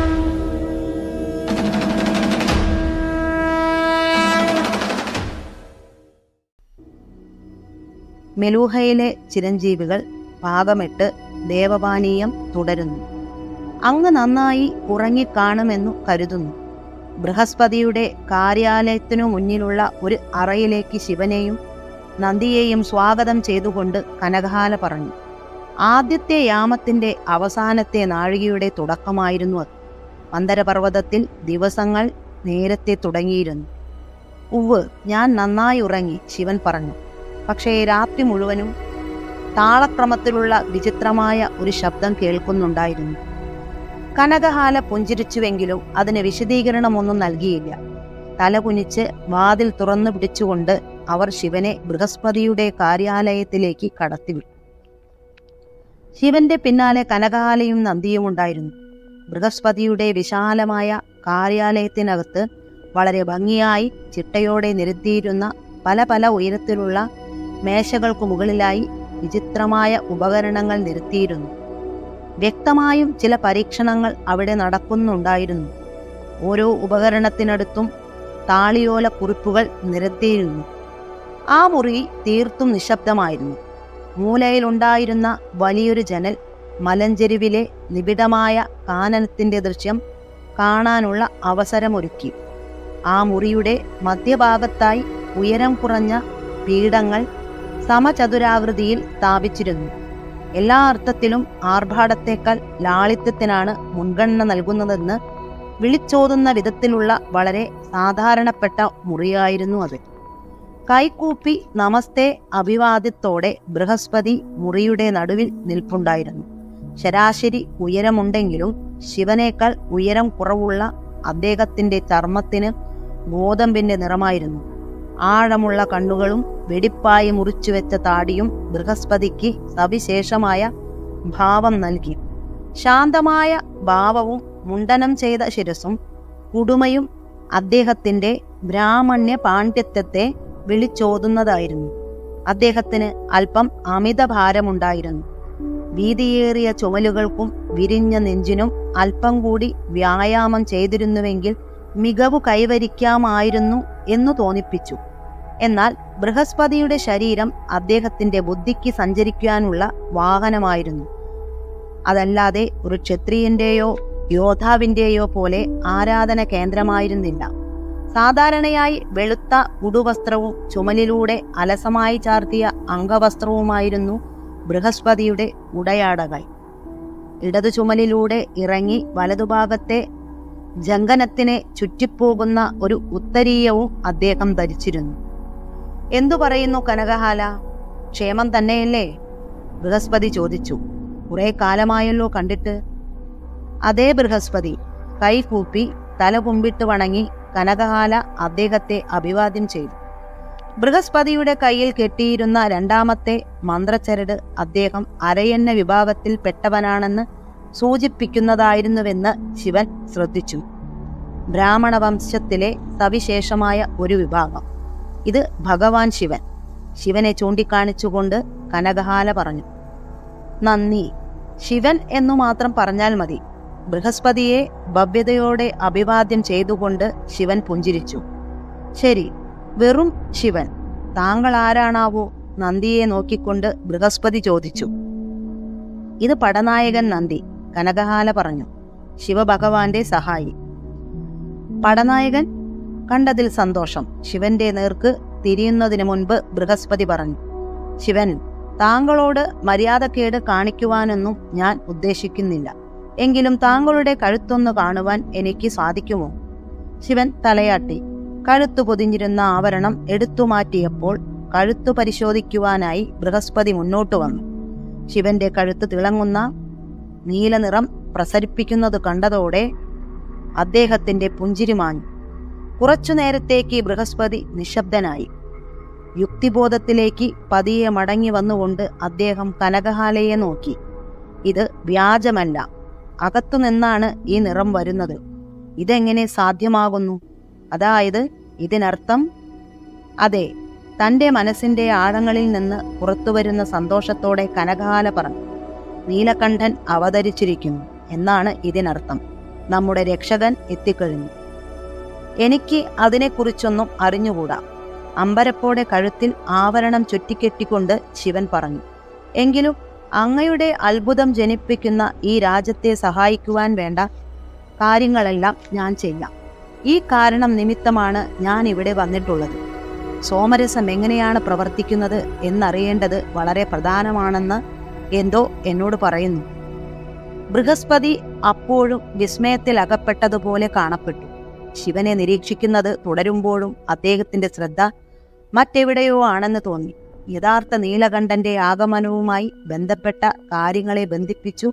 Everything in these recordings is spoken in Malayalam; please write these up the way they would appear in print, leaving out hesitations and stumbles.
മെലൂഹയിലെ ചിരഞ്ജീവികൾ ഭാഗമെട്ട് ദേവപാനീയം തുടരുന്നു. അങ്ങ് നന്നായി ഉറങ്ങിക്കാണുമെന്നു കരുതുന്നു. ബൃഹസ്പതിയുടെ കാര്യാലയത്തിനു മുന്നിലുള്ള ഒരു അറയിലേക്ക് ശിവനെയും നന്ദിയെയും സ്വാഗതം ചെയ്തുകൊണ്ട് കനകഹാല പറഞ്ഞു. ആദ്യത്തെ യാമത്തിന്റെ അവസാനത്തെ നാഴികയുടെ തുടക്കമായിരുന്നു അത്. മന്ദരപർവ്വതത്തിൽ ദിവസങ്ങൾ നേരത്തെ തുടങ്ങിയിരുന്നു. ഉവ്വ്, ഞാൻ നന്നായി ഉറങ്ങി, ശിവൻ പറഞ്ഞു. പക്ഷേ രാത്രി മുഴുവനും താളക്രമത്തിലുള്ള വിചിത്രമായ ഒരു ശബ്ദം കേൾക്കുന്നുണ്ടായിരുന്നു. കനകഹാല പുഞ്ചിരിച്ചുവെങ്കിലും അതിന് വിശദീകരണമൊന്നും നൽകിയില്ല. തലകുനിച്ച് വാതിൽ തുറന്നു പിടിച്ചുകൊണ്ട് അവർ ശിവനെ ബൃഹസ്പതിയുടെ കാര്യാലയത്തിലേക്ക് കടത്തിവിട്ടു. ശിവന്റെ പിന്നാലെ കനകഹാലയും നന്ദിയും ഉണ്ടായിരുന്നു. ബൃഹസ്പതിയുടെ വിശാലമായ കാര്യാലയത്തിനകത്ത് വളരെ ഭംഗിയായി ചിട്ടയോടെ നിരത്തിയിരുന്ന പല പല ഉയരത്തിലുള്ള മേശകൾക്കു മുകളിലായി വിചിത്രമായ ഉപകരണങ്ങൾ നിരത്തിയിരുന്നു. വ്യക്തമായും ചില പരീക്ഷണങ്ങൾ അവിടെ നടക്കുന്നുണ്ടായിരുന്നു. ഓരോ ഉപകരണത്തിനടുത്തും താളിയോല കുറിപ്പുകൾ നിരത്തിയിരുന്നു. ആ മുറി തീർത്തും നിശബ്ദമായിരുന്നു. മൂലയിലുണ്ടായിരുന്ന വലിയൊരു ജനൽ മലഞ്ചെരുവിലെ നിബിഡമായ കാനനത്തിന്റെ ദൃശ്യം കാണാനുള്ള അവസരമൊരുക്കി. ആ മുറിയുടെ മധ്യഭാഗത്തായി ഉയരം കുറഞ്ഞ പീഠങ്ങൾ സമചതുരാകൃതിയിൽ സ്ഥാപിച്ചിരുന്നു. എല്ലാ അർത്ഥത്തിലും ആർഭാടത്തേക്കാൾ ലാളിത്യത്തിനാണ് മുൻഗണന നൽകുന്നതെന്ന് വിളിച്ചോതുന്ന വിധത്തിലുള്ള വളരെ സാധാരണപ്പെട്ട മുറിയായിരുന്നു അത്. കൈകൂപ്പി നമസ്തേ അഭിവാദ്യത്തോടെ ബൃഹസ്പതി മുറിയുടെ നടുവിൽ നിൽപ്പുണ്ടായിരുന്നു. ശരാശരി ഉയരമുണ്ടെങ്കിലും ശിവനേക്കാൾ ഉയരം കുറവുള്ള അദ്ദേഹത്തിന്റെ ചർമ്മത്തിന് ഗോതമ്പിന്റെ നിറമായിരുന്നു. ആഴമുള്ള കണ്ണുകളും വെടിപ്പായി മുറിച്ചുവെച്ച താടിയും ബൃഹസ്പതിക്ക് സവിശേഷമായ ഭാവം നൽകി. ശാന്തമായ ഭാവവും മുണ്ടനം ചെയ്ത ശിരസും കുടുമയും അദ്ദേഹത്തിന്റെ ബ്രാഹ്മണ്യ പാണ്ഡിത്യത്തെ വിളിച്ചോതുന്നതായിരുന്നു. അദ്ദേഹത്തിന് അല്പം അമിതഭാരമുണ്ടായിരുന്നു. വീതിയേറിയ ചുമലുകൾക്കും വിരിഞ്ഞ നെഞ്ചിനും അല്പം കൂടി വ്യായാമം ചെയ്തിരുന്നുവെങ്കിൽ മികവ് കൈവരിക്കാമായിരുന്നു എന്നു തോന്നിപ്പിച്ചു. എന്നാൽ ബൃഹസ്പതിയുടെ ശരീരം അദ്ദേഹത്തിന്റെ ബുദ്ധിക്ക് സഞ്ചരിക്കാനുള്ള വാഹനമായിരുന്നു. അതല്ലാതെ ഒരു ക്ഷത്രിയന്റെയോ യോദ്ധാവിന്റെയോ പോലെ ആരാധന കേന്ദ്രമായിരുന്നില്ല. സാധാരണയായി വെളുത്ത ഉടുവസ്ത്രവും ചുമലിലൂടെ അലസമായി ചാർത്തിയ അംഗവസ്ത്രവുമായിരുന്നു ബൃഹസ്പതിയുടെ ഉടയാടകൾ. ഇടതു ചുമലിലൂടെ ഇറങ്ങി വലതുഭാഗത്തെ ജങ്കനത്തിനെ ചുറ്റിപ്പോകുന്ന ഒരു ഉത്തരീയവും അദ്ദേഹം ധരിച്ചിരുന്നു. എന്തു പറയുന്നു കനകഹാല, ക്ഷേമം തന്നെയല്ലേ? ബൃഹസ്പതി ചോദിച്ചു. കുറെ കാലമായല്ലോ കണ്ടിട്ട്. അതേ ബൃഹസ്പതി. കൈകൂപ്പി തല കുമ്പിട്ട് വണങ്ങി കനകഹാല അദ്ദേഹത്തെ അഭിവാദ്യം ചെയ്തു. ബൃഹസ്പതിയുടെ കയ്യിൽ കെട്ടിയിരുന്ന രണ്ടാമത്തെ മന്ത്രച്ചരട് അദ്ദേഹം അരയന്ന വിഭാഗത്തിൽ പെട്ടവനാണെന്ന് സൂചിപ്പിക്കുന്നതായിരുന്നുവെന്ന് ശിവൻ ശ്രദ്ധിച്ചു. ബ്രാഹ്മണ വംശത്തിലെ സവിശേഷമായ ഒരു വിഭാഗം. ഇത് ഭഗവാൻ ശിവൻ. ശിവനെ ചൂണ്ടിക്കാണിച്ചുകൊണ്ട് കനകഹാല പറഞ്ഞു. നന്ദി. ശിവൻ എന്നു മാത്രം പറഞ്ഞാൽ മതി. ബൃഹസ്പതിയെ ഭവ്യതയോടെ അഭിവാദ്യം ചെയ്തുകൊണ്ട് ശിവൻ പുഞ്ചിരിച്ചു. ശരി, വെറും ശിവൻ. താങ്കൾ ആരാണാവോ? നന്ദിയെ നോക്കിക്കൊണ്ട് ബൃഹസ്പതി ചോദിച്ചു. ഇത് പടനായകൻ നന്ദി, കനകഹാല പറഞ്ഞു. ശിവഭഗവാന്റെ സഹായി. പടനായകൻ? കണ്ടതിൽ സന്തോഷം. ശിവന്റെ നേർക്ക് തിരിയുന്നതിന് മുൻപ് ബൃഹസ്പതി പറഞ്ഞു. ശിവൻ, താങ്കളോട് മര്യാദക്കേട് കാണിക്കുവാനൊന്നും ഞാൻ ഉദ്ദേശിക്കുന്നില്ല. എങ്കിലും താങ്കളുടെ കഴുത്തൊന്ന് കാണുവാൻ എനിക്ക് സാധിക്കുമോ? ശിവൻ തലയാട്ടി. കഴുത്തു പൊതിഞ്ഞിരുന്ന ആവരണം എടുത്തുമാറ്റിയപ്പോൾ കഴുത്തു പരിശോധിക്കുവാനായി ബൃഹസ്പതി മുന്നോട്ടു വന്നു. ശിവന്റെ കഴുത്ത് തിളങ്ങുന്ന നീലനിറം പ്രസരിപ്പിക്കുന്നത് കണ്ടതോടെ അദ്ദേഹത്തിന്റെ പുഞ്ചിരി മാഞ്ഞു. കുറച്ചു നേരത്തേക്ക് ബൃഹസ്പതി നിശബ്ദനായി. യുക്തിബോധത്തിലേക്ക് പതിയെ മടങ്ങി വന്നുകൊണ്ട് അദ്ദേഹം കനകഹാലയെ നോക്കി. ഇത് വ്യാജമല്ല. അകത്തുനിന്നാണ് ഈ നിറം വരുന്നത്. ഇതെങ്ങനെ സാധ്യമാകുന്നു? അതായത് ഇതിനർത്ഥം? അതെ, തന്റെ മനസ്സിന്റെ ആഴങ്ങളിൽ നിന്ന് പുറത്തുവരുന്ന സന്തോഷത്തോടെ കനകഹാല പറഞ്ഞു. നീലകണ്ഠൻ അവതരിച്ചിരിക്കുന്നു എന്നാണ് ഇതിനർത്ഥം. നമ്മുടെ രക്ഷകൻ എത്തിക്കഴിഞ്ഞു. എനിക്ക് അതിനെക്കുറിച്ചൊന്നും അറിഞ്ഞുകൂടാ. അമ്പരപ്പോടെ കഴുത്തിൽ ആവരണം ചുറ്റിക്കെട്ടിക്കൊണ്ട് ശിവൻ പറഞ്ഞു. എങ്കിലും അങ്ങയുടെ അത്ഭുതം ജനിപ്പിക്കുന്ന ഈ രാജ്യത്തെ സഹായിക്കുവാൻ വേണ്ട കാര്യങ്ങളെല്ലാം ഞാൻ ചെയ്യാം. ഈ കാരണം നിമിത്തമാണ് ഞാൻ ഇവിടെ വന്നിട്ടുള്ളത്. സോമരസം എങ്ങനെയാണ് പ്രവർത്തിക്കുന്നത് എന്നറിയേണ്ടത് വളരെ പ്രധാനമാണെന്ന് എന്തോ എന്നോട് പറയുന്നു. ബൃഹസ്പതി അപ്പോഴും വിസ്മയത്തിൽ അകപ്പെട്ടതുപോലെ കാണപ്പെട്ടു. ശിവനെ നിരീക്ഷിക്കുന്നത് തുടരുമ്പോഴും അദ്ദേഹത്തിന്റെ ശ്രദ്ധ മറ്റെവിടെയോ ആണെന്ന് തോന്നി. യഥാർത്ഥ നീലകണ്ഠന്റെ ആഗമനവുമായി ബന്ധപ്പെട്ട കാര്യങ്ങളെ ബന്ധിപ്പിച്ചു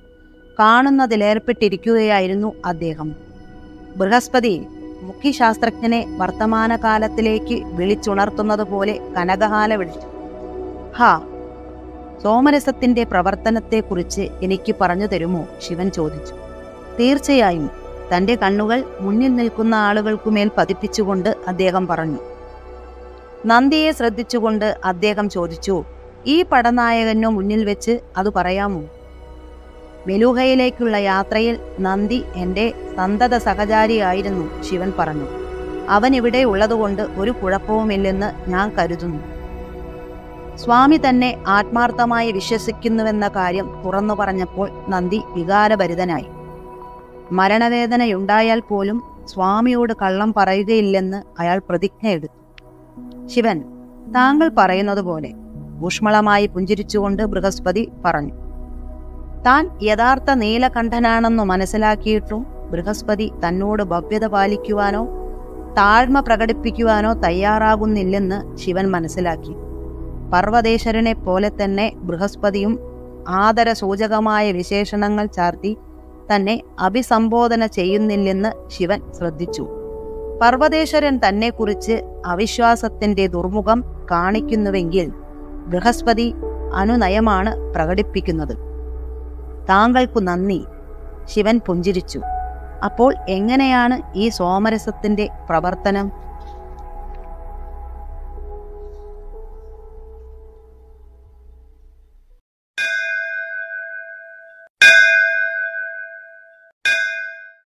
കാണുന്നതിലേർപ്പെട്ടിരിക്കുകയായിരുന്നു അദ്ദേഹം. ബൃഹസ്പതി മുഖ്യശാസ്ത്രജ്ഞനെ വർത്തമാനകാലത്തിലേക്ക് വിളിച്ചുണർത്തുന്നതുപോലെ കനകഹാല വിളിച്ചു. ഹാ, സോമരസത്തിന്റെ പ്രവർത്തനത്തെക്കുറിച്ച് എനിക്ക് പറഞ്ഞു തരുമോ? ശിവൻ ചോദിച്ചു. തീർച്ചയായും, തന്റെ കണ്ണുകൾ മുന്നിൽ നിൽക്കുന്ന ആളുകൾക്കുമേൽ പതിപ്പിച്ചുകൊണ്ട് അദ്ദേഹം പറഞ്ഞു. നന്ദിയെ ശ്രദ്ധിച്ചുകൊണ്ട് അദ്ദേഹം ചോദിച്ചു, ഈ പടനായകനു മുന്നിൽ വെച്ച് അത് പറയാമോ? മെലൂഹയിലേക്കുള്ള യാത്രയിൽ നന്ദി എന്റെ സന്തത സഹചാരിയായിരുന്നു, ശിവൻ പറഞ്ഞു. അവൻ ഇവിടെ ഉള്ളതുകൊണ്ട് ഒരു കുഴപ്പവുമില്ലെന്ന് ഞാൻ കരുതുന്നു. സ്വാമി തന്നെ ആത്മാർത്ഥമായി വിശ്വസിക്കുന്നുവെന്ന കാര്യം തുറന്നു പറഞ്ഞപ്പോൾ നന്ദി വികാരഭരിതനായി. മരണവേദനയുണ്ടായാൽ പോലും സ്വാമിയോട് കള്ളം പറയുകയില്ലെന്ന് അയാൾ പ്രതിജ്ഞയെടുത്തു. ശിവൻ, താങ്കൾ പറയുന്നത് പോലെ, ഊഷ്മളമായി പുഞ്ചിരിച്ചുകൊണ്ട് ബൃഹസ്പതി പറഞ്ഞു. താൻ യഥാർത്ഥ നീലകണ്ഠനാണെന്നു മനസ്സിലാക്കിയിട്ടും ബൃഹസ്പതി തന്നോട് ഭവ്യത പാലിക്കുവാനോ താഴ്മ പ്രകടിപ്പിക്കുവാനോ തയ്യാറാകുന്നില്ലെന്ന് ശിവൻ മനസ്സിലാക്കി. പർവ്വതേശ്വരനെ പോലെ തന്നെ ബൃഹസ്പതിയും ആദരസൂചകമായ വിശേഷണങ്ങൾ ചാർത്തി തന്നെ അഭിസംബോധന ചെയ്യുന്നില്ലെന്ന് ശിവൻ ശ്രദ്ധിച്ചു. പർവ്വതേശ്വരൻ തന്നെക്കുറിച്ച് അവിശ്വാസത്തിന്റെ ദുർമുഖം കാണിക്കുന്നുവെങ്കിൽ ബൃഹസ്പതി അനുനയമാണ് പ്രകടിപ്പിക്കുന്നത്. താങ്കൾക്കു നന്ദി, ശിവൻ പുഞ്ചിരിച്ചു. അപ്പോൾ എങ്ങനെയാണ് ഈ സോമരസത്തിന്റെ പ്രവർത്തനം?